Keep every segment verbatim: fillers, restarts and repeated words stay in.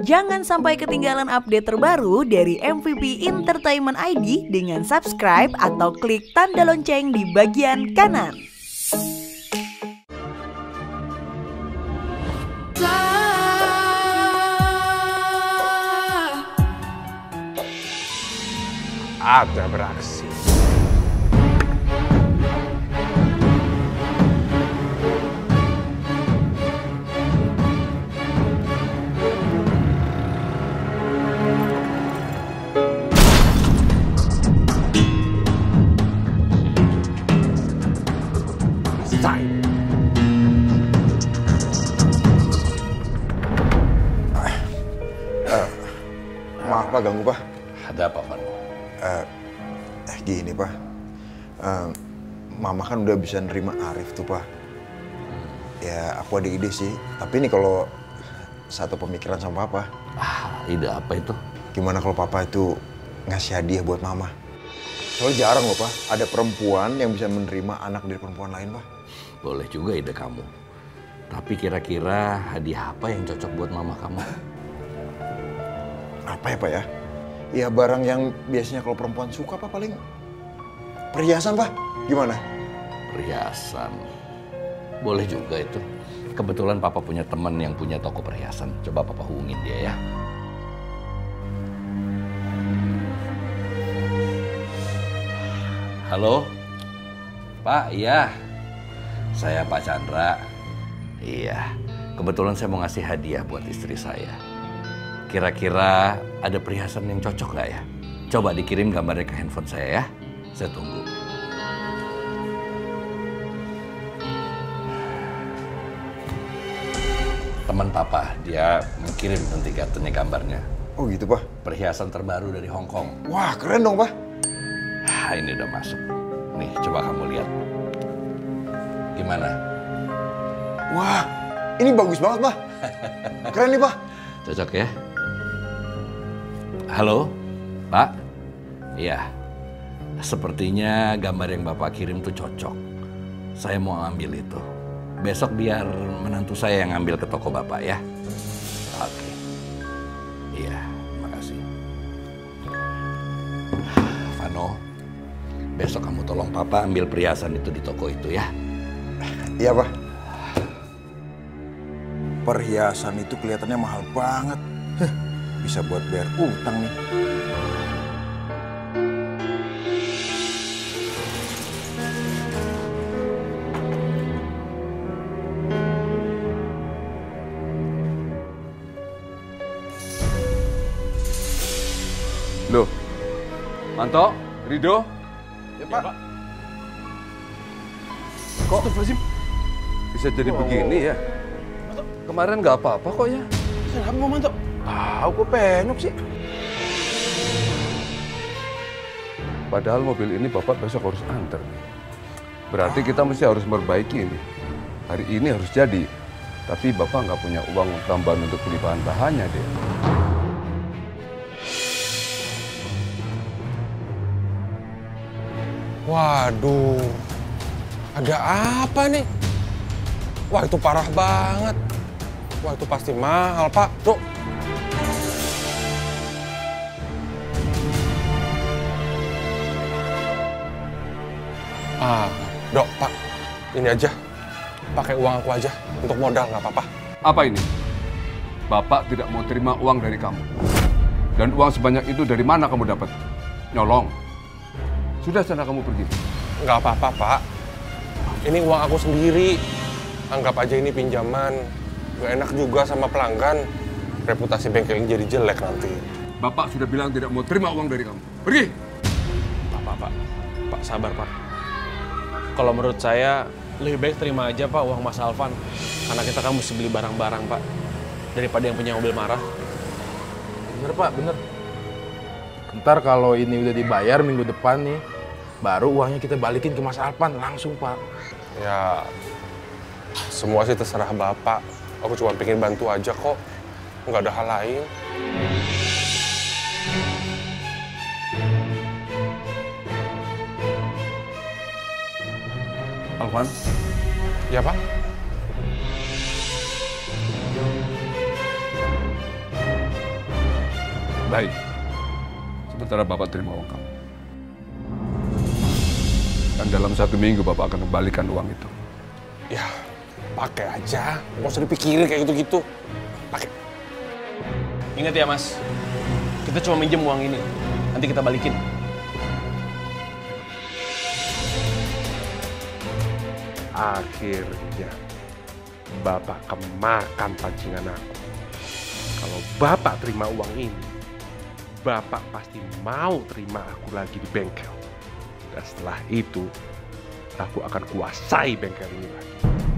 Jangan sampai ketinggalan update terbaru dari M V P Entertainment I D dengan subscribe atau klik tanda lonceng di bagian kanan. Ada beraksi. Selesai. Uh, maaf Pak, ganggu Pak. Ada apa Pak? Uh, gini Pak, uh, Mama kan udah bisa nerima Arif tuh Pak. Ya aku ada ide sih, tapi ini kalau satu pemikiran sama Papa. Ah, ide apa itu? Gimana kalau Papa itu ngasih hadiah buat Mama? Soalnya jarang loh Pak, ada perempuan yang bisa menerima anak dari perempuan lain Pak. Boleh juga ide kamu. Tapi kira-kira hadiah apa yang cocok buat Mama kamu? Apa ya Pak ya? Ya barang yang biasanya kalau perempuan suka Pak, paling perhiasan Pak. Gimana? Perhiasan. Boleh juga itu. Kebetulan Papa punya teman yang punya toko perhiasan. Coba Papa hubungin dia ya. Halo? Pak, iya. Saya Pak Chandra. Iya. Kebetulan saya mau ngasih hadiah buat istri saya. Kira-kira ada perhiasan yang cocok nggak ya? Coba dikirim gambarnya ke handphone saya ya. Saya tunggu. Teman Papa, dia mengirim nanti katanya gambarnya. Oh gitu Pak? Perhiasan terbaru dari Hong Kong. Wah keren dong Pak. Ah, ini udah masuk. Nih coba kamu lihat. Gimana? Wah ini bagus banget Pak. Keren nih Pak. Cocok ya? Halo, Pak? Iya, sepertinya gambar yang Bapak kirim tuh cocok. Saya mau ambil itu. Besok biar menantu saya yang ambil ke toko Bapak ya. Oke. Iya, makasih. Vano, besok kamu tolong Papa ambil perhiasan itu di toko itu ya. Iya Pak. Perhiasan itu kelihatannya mahal banget. Bisa buat bayar utang nih. Loh, Manto, Rido. Ya Pak. Ya, Kok bisa jadi oh. begini ya? Kemarin nggak apa-apa kok ya. Kenapa mau Manto? Tahu kok penyok sih. Padahal mobil ini Bapak besok harus antar. Berarti kita mesti harus memperbaiki ini. Hari ini harus jadi. Tapi Bapak nggak punya uang tambahan untuk beli bahan-bahannya deh. Waduh, ada apa nih? Wah itu parah banget. Wah itu pasti mahal Pak. Tuh. Ah, Dok, Pak, ini aja. Pakai uang aku aja untuk modal, nggak apa-apa. Apa ini? Bapak tidak mau terima uang dari kamu. Dan uang sebanyak itu dari mana kamu dapat? Nyolong. Sudah sana kamu pergi. Nggak apa-apa, Pak. Ini uang aku sendiri. Anggap aja ini pinjaman. Gak enak juga sama pelanggan. Reputasi bengkel ini jadi jelek nanti. Bapak sudah bilang tidak mau terima uang dari kamu. Pergi! Pak, Pak, Pak. Pak, sabar, Pak. Kalau menurut saya, lebih baik terima aja, Pak, uang Mas Alvan. Karena kita kan mesti beli barang-barang, Pak. Daripada yang punya mobil marah. Bener, Pak, bener. Ntar kalau ini udah dibayar minggu depan nih, baru uangnya kita balikin ke Mas Alvan langsung, Pak. Ya, semua sih terserah Bapak. Aku cuma pengen bantu aja kok. Nggak ada hal lain. Alvan? Ya, Pak? Baik. Sementara Bapak terima uang kamu. Dan dalam satu minggu Bapak akan kembalikan uang itu. Ya, pakai aja. Nggak usah dipikirin kayak gitu-gitu. Pakai. Ingat ya Mas, kita cuma minjem uang ini. Nanti kita balikin. Akhirnya Bapak kemakan pancingan aku. Kalau Bapak terima uang ini, Bapak pasti mau terima aku lagi di bengkel. Dan setelah itu, aku akan kuasai bengkel ini lagi.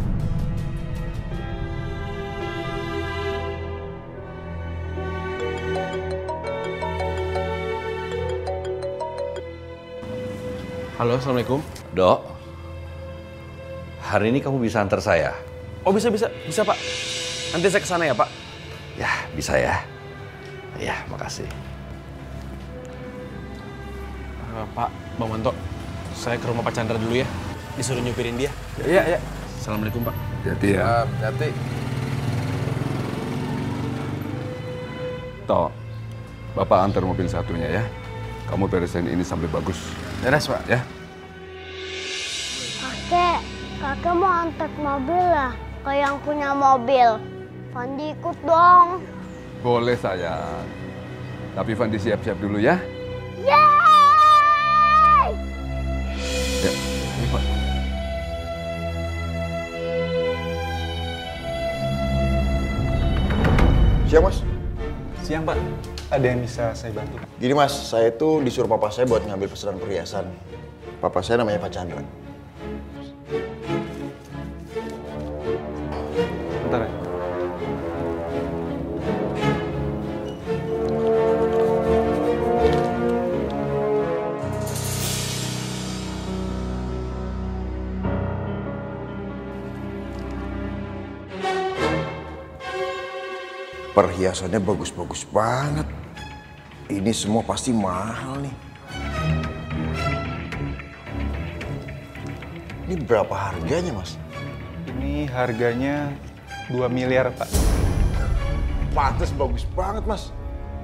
Halo, Assalamualaikum. Dok, hari ini kamu bisa antar saya? Oh bisa, bisa. Bisa Pak. Nanti saya kesana ya Pak. Ya, bisa ya. Ya, makasih. Uh, Pak, Bang Manto, saya ke rumah Pak Chandra dulu ya. Disuruh nyupirin dia. Iya, iya. Assalamualaikum Pak. Hati-hati ya. Hati-hati. Toh, Bapak antar mobil satunya ya. Kamu beresin ini sampai bagus. Beres, Pak. Ya. Kakek, kakek mau antar mobil lah ke yang punya mobil. Fandi ikut dong. Boleh sayang. Tapi Fandi siap-siap dulu ya. Yeay! Ya, ini Pak. Siap, Mas? Siang, Pak. Ada yang bisa saya bantu? Gini, Mas. Saya tuh disuruh papa saya buat ngambil pesanan perhiasan. Papa saya namanya Pak Chandra. Bentar ya. Perhiasannya bagus-bagus banget. Ini semua pasti mahal nih. Ini berapa harganya, Mas? Ini harganya dua miliar, Pak. Pantes bagus banget, Mas.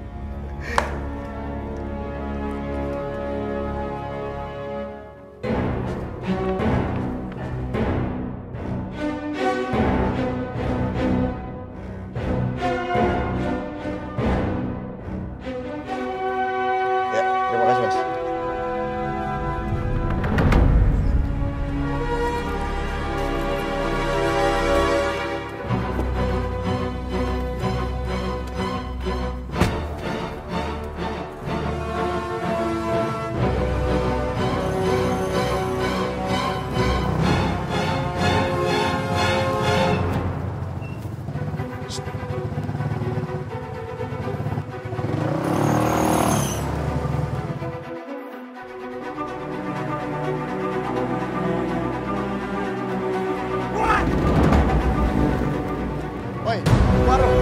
Ya, terima kasih, Mas. Woi, keluar lo.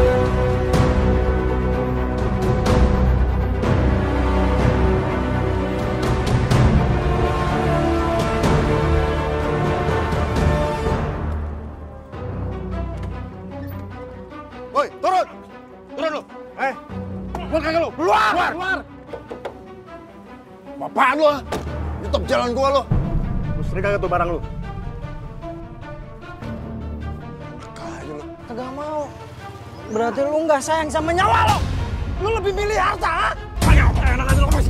Woi, turun! Turun lo! Eh, keluar kagak lo? Keluar! Keluar! Keluar! Apaan lo? Nyetop jalan gua lo. Lu sering kagak tuh barang lo? Kagak mau. Berarti lu nggak sayang sama nyawa lo. Lu lebih milih harta, ha? Ayo, enak aja lo, Mas.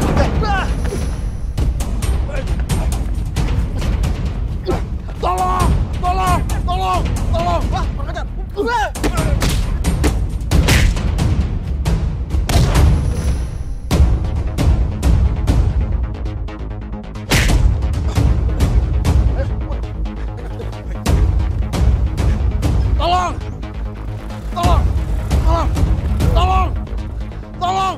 Tolong! Tolong! Tolong! Tolong! Wah, perkejar! Tolong! Tolong! Tolong! Tolong! Tolong!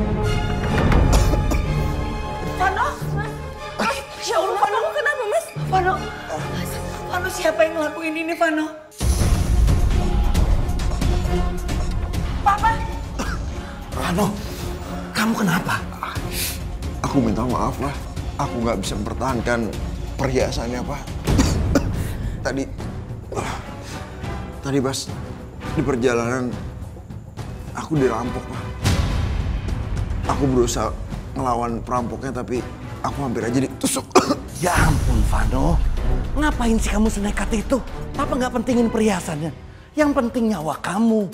Vano? Ya Allah, Vano, lu kenapa, Mas? Vano, Vano, siapa yang ngelakuin ini, Vano? Papa? Rano, kamu kenapa? Aku minta maaf lah. Aku nggak bisa mempertahankan perhiasannya, Pak. Tadi, tadi pas di perjalanan aku dirampok, Pak. aku berusaha ngelawan perampoknya tapi aku hampir aja ditusuk. Ya ampun, Vano. Ngapain sih kamu senekat itu? Apa nggak pentingin perhiasannya? Yang penting nyawa kamu.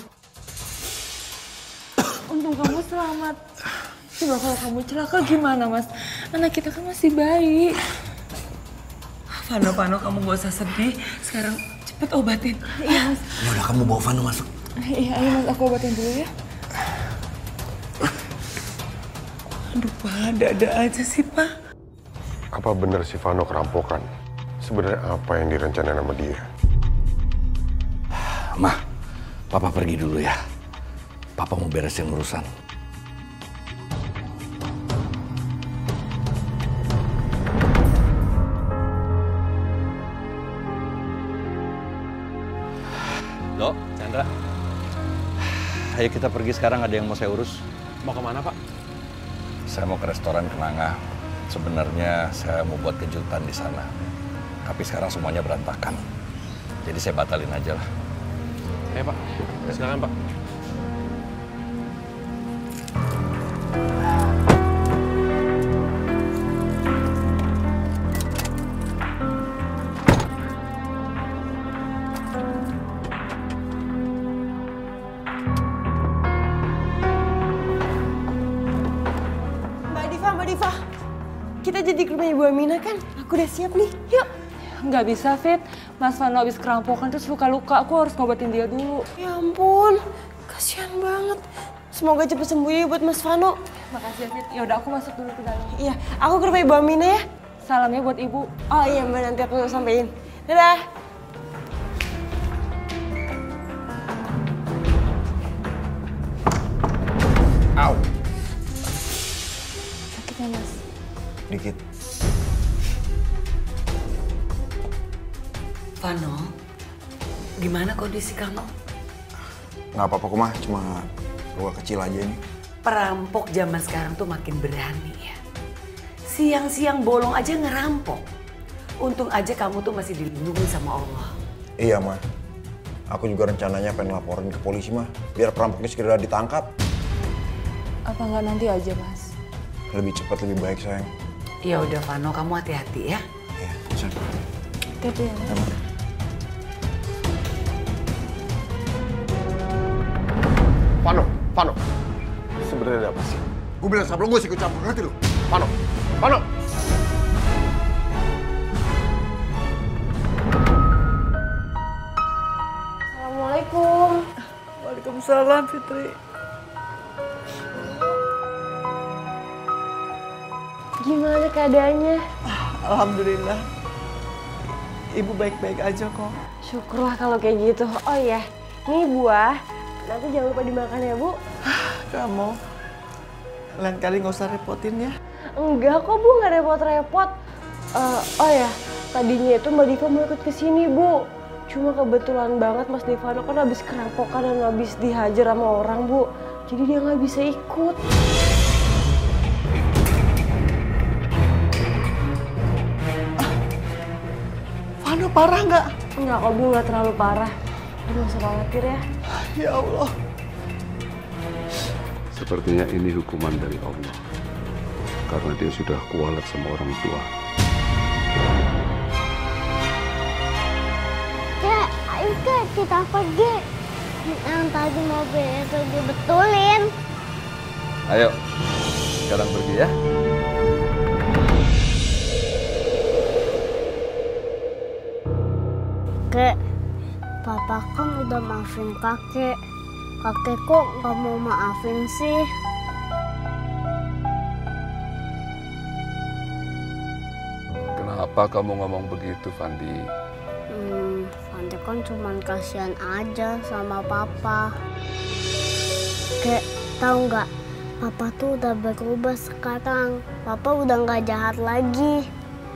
Untung kamu selamat. Coba kalau kamu celaka gimana, Mas? Anak kita kan masih bayi. Vano, Vano, kamu gak usah sedih. Sekarang cepet obatin. Iya, Mas. Ya udah, kamu bawa Vano masuk. Iya, ayo Mas, aku obatin dulu ya. Aduh, Pak, ada-ada aja sih, Pak. Apa benar si Vano kerampokan? Sebenarnya apa yang direncanain sama dia? Mah, Papa pergi dulu ya. Papa mau beresin urusan. Dok, Chandra. Ayo kita pergi sekarang, ada yang mau saya urus. Mau kemana, Pak? Saya mau ke restoran Kenanga. Sebenarnya saya mau buat kejutan di sana. Tapi sekarang semuanya berantakan. Jadi saya batalin aja lah. Ayo, Pak. Silakan, Pak. Kita jadi ke rumah Ibu Aminah kan? Aku udah siap nih, yuk. Nggak bisa, Fit. Mas Vano habis kerampokan terus luka-luka. Aku harus ngobatin dia dulu. Ya ampun, kasihan banget. Semoga cepet sembuh ya buat Mas Vano. Makasih ya, Fit. Yaudah, aku masuk dulu ke dalam. Iya, aku ke rumah Ibu Aminah ya. Salamnya buat Ibu. Oh iya, Mbak, nanti aku sampein. Dadah. Au. Sakit ya, Mas? Dikit. Vano, gimana kondisi kamu? Nggak apa-apa kok, Mah. Cuma luka kecil aja ini. Perampok zaman sekarang tuh makin berani ya. Siang-siang bolong aja ngerampok. Untung aja kamu tuh masih dilindungi sama Allah. Iya, Mah. Aku juga rencananya pengen laporin ke polisi, Mah. Biar perampoknya segera ditangkap. Apa nggak nanti aja, Mas? Lebih cepat, lebih baik, sayang. Ya udah, Vano, kamu hati-hati ya. Iya, bisa. Hati-hati ya, Mas. Vano, Vano. Sebenarnya ada apa sih? Gue bilang sebelum gue sih ikut campur, ngerti lu? Vano, Vano. Assalamualaikum. Waalaikumsalam, Fitri. Gimana keadaannya? Alhamdulillah. Ibu baik-baik aja kok. Syukurlah kalau kayak gitu. Oh iya, nih buah. Nanti jangan lupa dimakan ya, Bu. Kamu lain kali nggak usah repotin ya. Enggak kok, Bu, nggak repot-repot. Uh, oh ya, tadinya itu Mbak Diva mau ikut ke sini, Bu. Cuma kebetulan banget Mas Divano kan habis kerampokan dan habis dihajar sama orang, Bu. Jadi dia nggak bisa ikut. Vano parah nggak? Enggak kok, Bu, nggak terlalu parah. Nggak usah khawatir ya. Ya Allah. Sepertinya ini hukuman dari Allah. Karena dia sudah kualat sama orang tua. Kek, ayo Kek, kita pergi. Yang tadi mobil itu dibetulin. Ayo, sekarang pergi ya. Kek, Papa kan udah maafin kakek. Kakek kok nggak mau maafin sih? Kenapa kamu ngomong begitu, Fandi? Hmm, Fandi kan cuma kasihan aja sama Papa. Kek, tahu nggak? Papa tuh udah berubah sekarang. Papa udah nggak jahat lagi.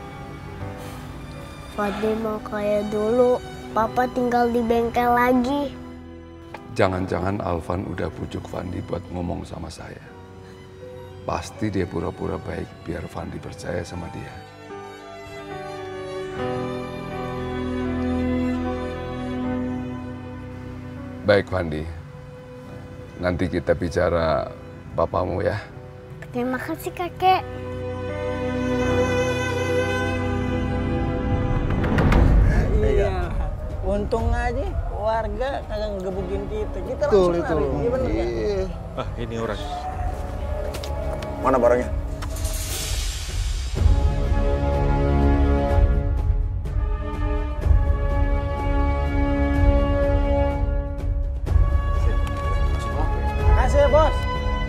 Fandi mau kayak dulu. Papa tinggal di bengkel lagi. Jangan-jangan Alvan udah pujuk Fandi buat ngomong sama saya. Pasti dia pura-pura baik biar Fandi percaya sama dia. Baik Fandi, nanti kita bicara papamu ya. Terima kasih kakek. Iya. Untung aja warga kagak ngegebukin kita. Kita Betul, langsung itu. lari. Iya bener kan? Iya. Ah, ini orang. Mana barangnya? Makasih ya bos.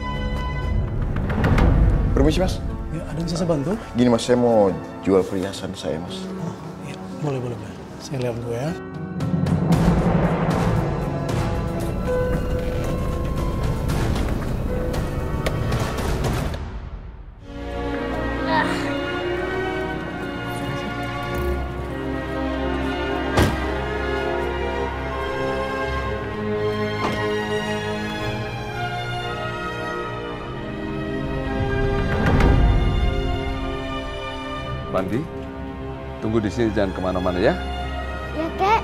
Permisi mas. Ya, ada yang bisa saya bantu? Gini mas, saya mau jual perhiasan saya mas. Oh, iya. Boleh, boleh, boleh. Saya lihat dulu ya. Bandi, tunggu di sini jangan kemana-mana ya. Ya kek.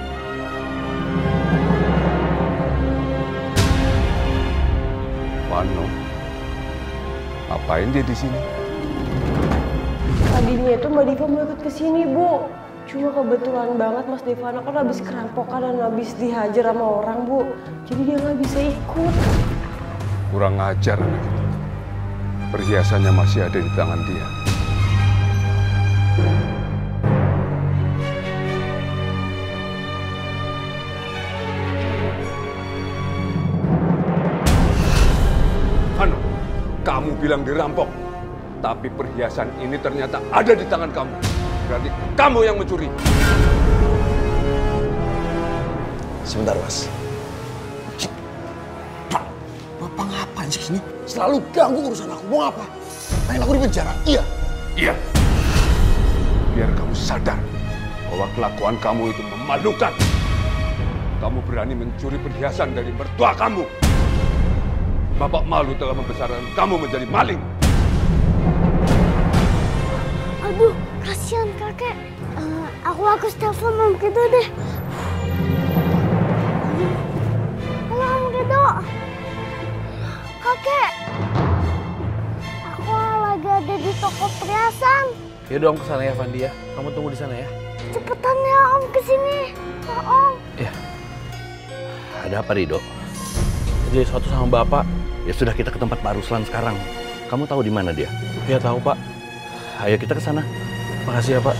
Vano, ngapain dia di sini? Tadinya itu Mbak Diva mau ikut ke sini, Bu. Cuma kebetulan banget Mas Devana kan habis kerampokan dan habis dihajar sama orang, Bu. Jadi dia nggak bisa ikut. Kurang ajar anak itu. Perhiasannya masih ada di tangan dia. Vano, kamu bilang dirampok. Tapi perhiasan ini ternyata ada di tangan kamu. Berarti kamu yang mencuri. Sebentar mas. Pak, Bapak ngapain sih kesini? Selalu ganggu urusan aku. Mau apa? Pengen aku di penjara? Iya. Iya. Biar kamu sadar bahwa kelakuan kamu itu memalukan. Kamu berani mencuri perhiasan dari mertua kamu. Bapak malu telah membesarkan kamu menjadi maling. Aduh, kasihan kakek. Uh, aku aku telepon Om Kido deh. Halo Om Kido. Kakek. Aku lagi ada di toko perhiasan. Ya dong ke sana ya Fandi ya. Kamu tunggu di sana ya. Cepetan ya Om kesini. Ya Om. Ya. Ada apa Rido? Jadi sesuatu sama Bapak. Ya sudah, kita ke tempat Pak Ruslan sekarang. Kamu tahu di mana dia? Ya tahu Pak. Ayo kita ke sana. Makasih ya Pak.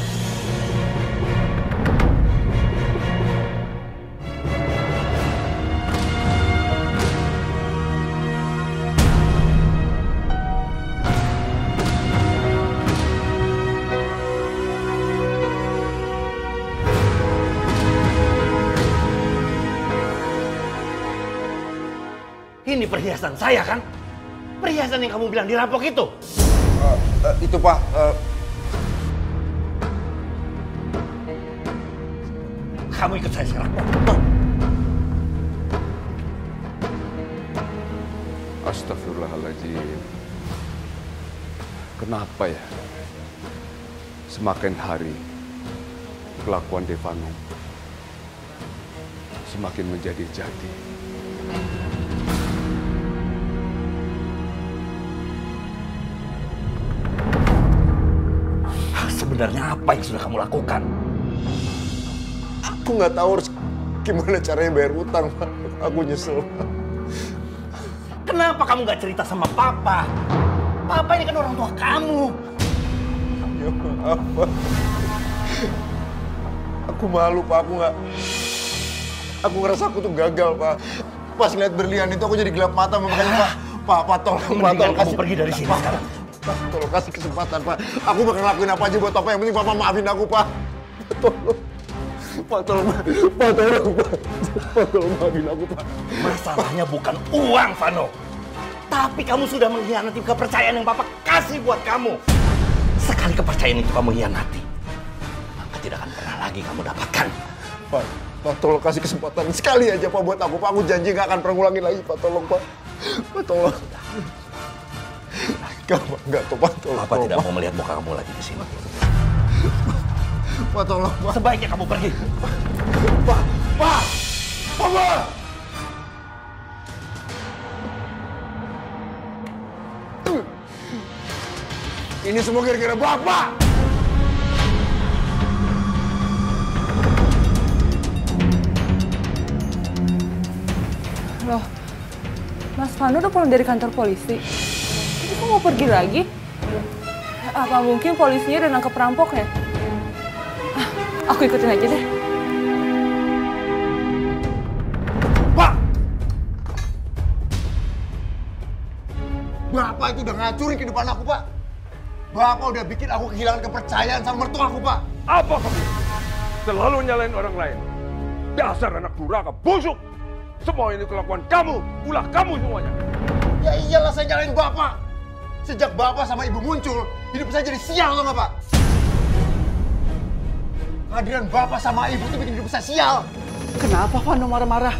Ini perhiasan saya kan? Perhiasan yang kamu bilang dirampok itu. Uh, uh, itu pak. Uh... Kamu ikut saya sekarang. Astagfirullahaladzim. Kenapa ya? Semakin hari kelakuan Devano semakin menjadi-jadi. Sebenarnya apa yang sudah kamu lakukan? Aku nggak tahu harus gimana caranya bayar utang, Pak. Aku nyesel, Pak. Kenapa kamu nggak cerita sama Papa? Papa ini kan orang tua kamu. Ya maaf, Pak. Aku malu, Pak. Aku nggak... Aku ngerasa aku tuh gagal, Pak. Pas ngeliat berlian itu aku jadi gelap mata, makanya Pak. Pak, Pak, tolong, Pak, tolong kasih... pergi dari sini sekarang. Pak, tolong kasih kesempatan, Pak. Aku bakal ngelakuin apa aja buat Papa. Yang penting Papa maafin aku, Pak. Tolong. Pak, tolong, Pak. Pak, tolong, Pak. Pak, tolong maafin aku, Pak. Masalahnya bukan uang, Vano. Tapi kamu sudah mengkhianati kepercayaan yang Papa kasih buat kamu. Sekali kepercayaan itu kamu hianati, maka tidak akan pernah lagi kamu dapatkan. Pak, Pak, tolong kasih kesempatan sekali aja, Pak, buat aku. Pak, aku janji nggak akan pernah ngulangin lagi, Pak. Tolong, Pak. Pak, tolong. Enggak, Pak. Enggak, tuh, Pak. Tolong, Papa tidak mau melihat muka kamu lagi di sini. Pak, tolong, Pak. Sebaiknya kamu pergi. Pak, Pak, Papa. Ini semua gara-gara Bapak! Loh, Mas Vano udah pulang dari kantor polisi. Tapi kok mau pergi lagi? Apa mungkin polisinya udah nangkep perampoknya? Ah, aku ikutin aja deh. Pak! Bapak itu udah ngacurin kehidupan aku, Pak. Bapak udah bikin aku kehilangan kepercayaan sama mertua aku, Pak. Apa kamu? Selalu nyalain orang lain. Dasar anak durhaka busuk. Semua ini kelakuan kamu, ulah kamu semuanya. Ya iyalah saya nyalain Bapak. Sejak Bapak sama Ibu muncul, hidup saya jadi sial, tau nggak, Pak? Kehadiran Bapak sama Ibu itu bikin hidup saya sial. Kenapa Vano marah-marah?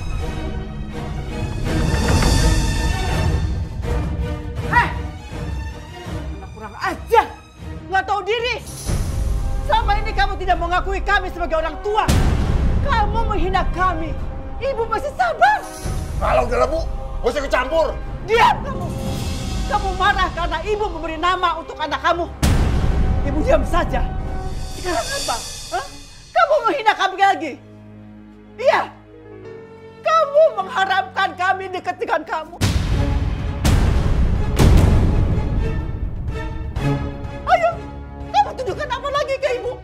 Hei! Anak kurang ajar! Nggak tahu diri! Selama ini kamu tidak mengakui kami sebagai orang tua. Kamu menghina kami. Ibu masih sabar. Kalau udah Bu, gak usah ikut campur. Diam kamu. Kamu marah karena ibu memberi nama untuk anak kamu. Ibu diam saja. Sekarang apa? Hah? Kamu menghina kami lagi? Iya. Kamu mengharapkan kami dekat dengan kamu. Ayo, kamu tunjukkan apa lagi ke ibu?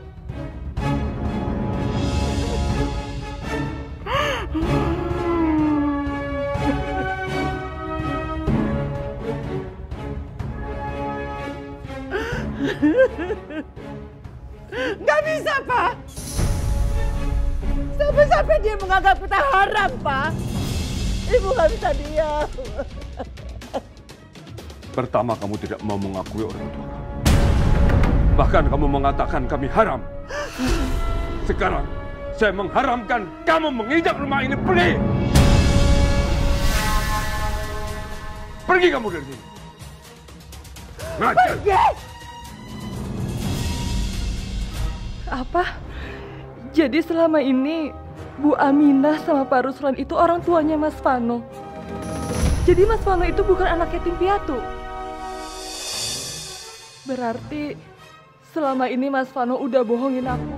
Nggak bisa, Pak. Sampai-sampai dia menganggap kita haram, Pak. Ibu nggak bisa diam. Pertama, kamu tidak mau mengakui orang tua kamu. Bahkan kamu mengatakan kami haram. Sekarang, saya mengharamkan kamu menginjak rumah ini. Pergi! Pergi kamu dari sini. Ngajar. Pergi! Apa? Jadi selama ini Bu Aminah sama Pak Ruslan itu orang tuanya Mas Vano. Jadi Mas Vano itu bukan anak yatim piatu. Berarti selama ini Mas Vano udah bohongin aku.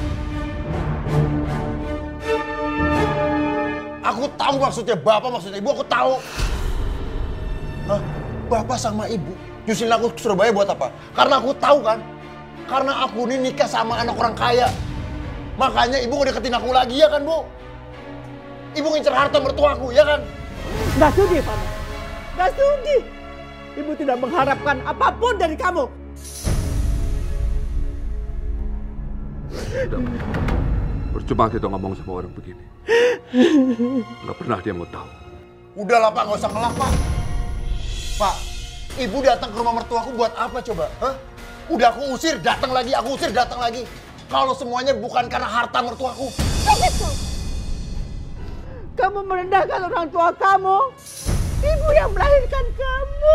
Aku tahu maksudnya Bapak, maksudnya Ibu, aku tahu. Hah? Bapak sama Ibu nyusulin aku ke Surabaya buat apa? Karena aku tahu kan. Karena aku ini nikah sama anak orang kaya. Makanya Ibu ngedeketin aku lagi, ya kan, Bu? Ibu ngincer harta mertua aku, ya kan? Nggak sudi, Pak. Nggak sudi. Ibu tidak mengharapkan apapun dari kamu. Udah. Percuma kita ngomong sama orang begini. Nggak pernah dia mau tahu. Udahlah, Pak, nggak usah ngelak, Pak. Pak, Ibu datang ke rumah mertua aku buat apa coba? Hah? Udah aku usir, datang lagi, aku usir, datang lagi. Kalau semuanya bukan karena harta mertuaku. Begitu. Kamu merendahkan orang tua kamu. Ibu yang melahirkan kamu.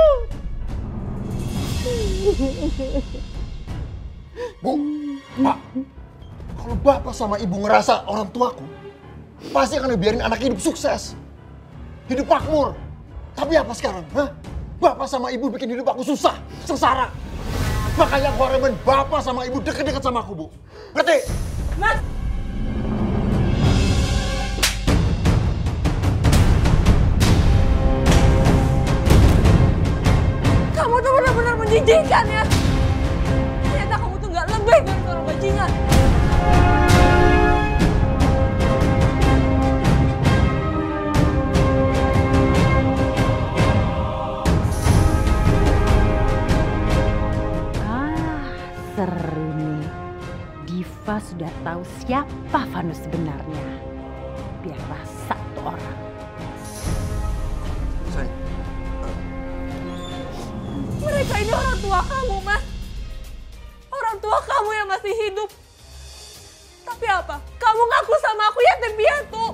Bu, Pak, kalau Bapak sama Ibu ngerasa orang tuaku, pasti akan biarin anak hidup sukses. Hidup makmur. Tapi apa sekarang? Hah? Bapak sama Ibu bikin hidup aku susah, sengsara. Makanya aku haramin Bapak sama Ibu deket-deket sama aku, Bu. Ngerti? Mas! Kamu tuh benar-benar menjijikkan ya. Ternyata kamu tuh nggak lebih dari seorang bajingan. Seru nih, Diva sudah tahu siapa Vano sebenarnya. Biar rasa tuh orang. Sayang. Mereka ini orang tua kamu, Mas. Orang tua kamu yang masih hidup. Tapi apa? Kamu ngaku sama aku yatim piatu.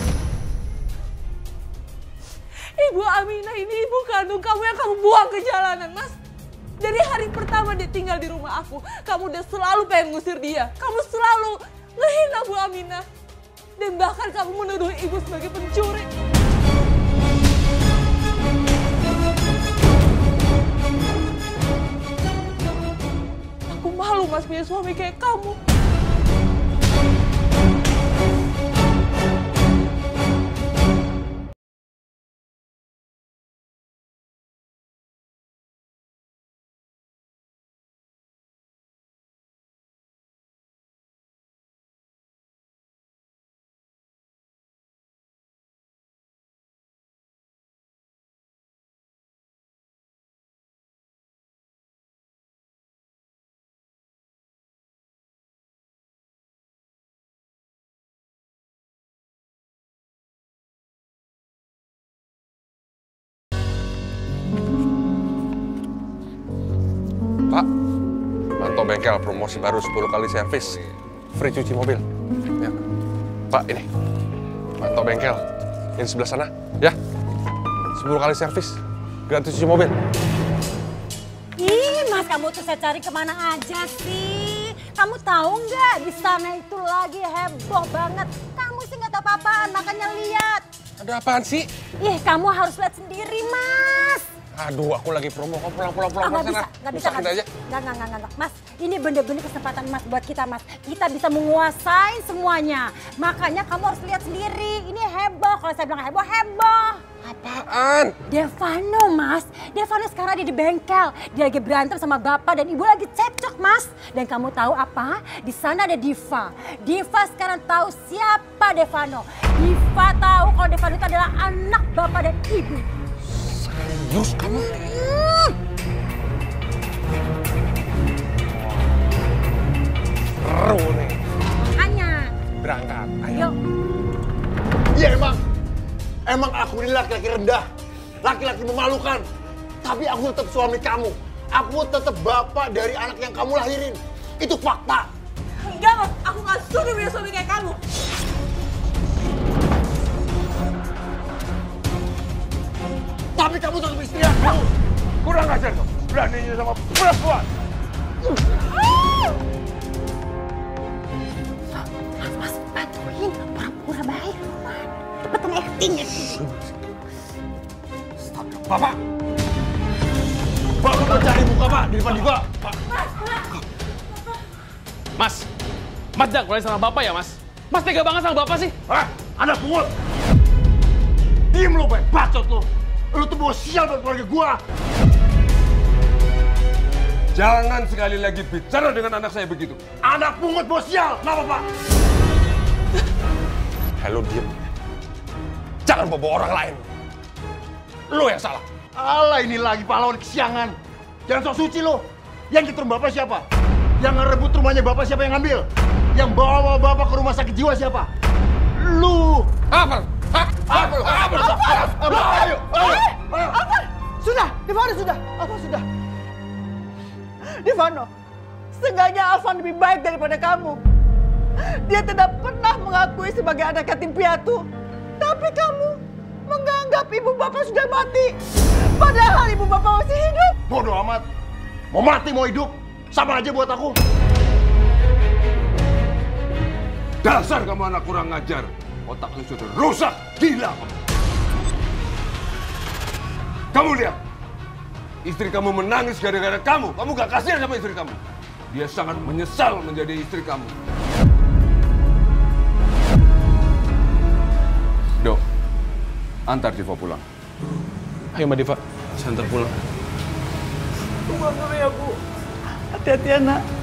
Ibu Aminah ini ibu kandung kamu yang kamu buang ke jalanan, Mas. Dari hari pertama dia tinggal di rumah aku, kamu udah selalu pengen ngusir dia. Kamu selalu ngehina Bu Aminah. Dan bahkan kamu menuduh ibu sebagai pencuri. punya suami kayak kamu. Pak, mantau bengkel promosi baru sepuluh kali servis, free cuci mobil. Ya. Pak, ini, mantau bengkel, yang di sebelah sana, ya. sepuluh kali servis, gratis cuci mobil. Ih, Mas, kamu tuh saya cari kemana aja sih? Kamu tahu nggak, di sana itu lagi heboh banget. Kamu sih nggak tahu apa-apaan, makanya lihat. Ada apaan sih? Ih, kamu harus lihat sendiri, Mas. Aduh, aku lagi promo, kok pulang-pulang pulang Oh, sana. nggak bisa, nggak bisa, Rusakin nggak aja. bisa. Nggak, nggak, nggak, nggak. Mas, ini bener-bener kesempatan Mas buat kita, Mas. Kita bisa menguasai semuanya. Makanya kamu harus lihat sendiri. Ini heboh, kalau saya bilang heboh, heboh. Apaan? Devano, Mas. Devano sekarang ada di bengkel. Dia lagi berantem sama bapak dan ibu lagi cekcok, Mas. Dan kamu tahu apa? Di sana ada Diva. Diva sekarang tahu siapa Devano. Diva tahu kalau Devano itu adalah anak bapak dan ibu. Serius kamu? Hmm. Seru nih. Makanya. Berangkat, ayo. Yuk. Iya emang, emang aku ini laki-laki rendah, laki-laki memalukan. Tapi aku tetap suami kamu. Aku tetap bapak dari anak yang kamu lahirin. Itu fakta. Enggak, Mas. Aku nggak suka punya suami kayak kamu. Tapi kamu tetap istri aku. Kurang ajar kamu, beraninya sama perempuan. Mas, Mas, bantuin. Pura-pura baik, Man. Cepetan acting ya. Stop, Bapak. Bapak mencari muka, Pak, di depan Diva. Pak. Mas, Mas jangan kulai sama bapak ya, Mas. Mas tega banget sama bapak sih. Hah? Anak pungut. Diem lo, Pak. Bacot lo. Lo tuh bawa sial buat keluarga gua. Jangan sekali lagi bicara dengan anak saya begitu. Anak pungut bawa sial. Kenapa, Pak? Halo, diem. Jangan bawa orang lain. Lo yang salah. Alah, ini lagi pahlawan kesiangan. Jangan sok suci lo. Yang gitu bapak siapa? Yang ngerebut rumahnya bapak siapa yang ngambil? Yang bawa bapak ke rumah sakit jiwa siapa? Lu. Apa? Hah? Apa? Apa? Apa? Ayo, ayo, ayo. Apa? Sudah, Devano sudah. Apa sudah? Devano, seenggaknya Alvan lebih baik daripada kamu. Dia tidak pernah mengakui sebagai anak yatim piatu. Tapi kamu menganggap ibu bapak sudah mati. Padahal ibu bapak masih hidup. Bodoh amat. Mau mati mau hidup, sama aja buat aku. Dasar kamu anak kurang ngajar. Otaknya sudah rusak, gila kamu. Kamu lihat, istri kamu menangis gara-gara kamu. Kamu gak kasihan sama istri kamu. Dia sangat menyesal menjadi istri kamu. Dok, antar Diva pulang. Ayo Mbak Diva, saya antar pulang. Tunggu dulu ya, Bu. Hati-hati, anak.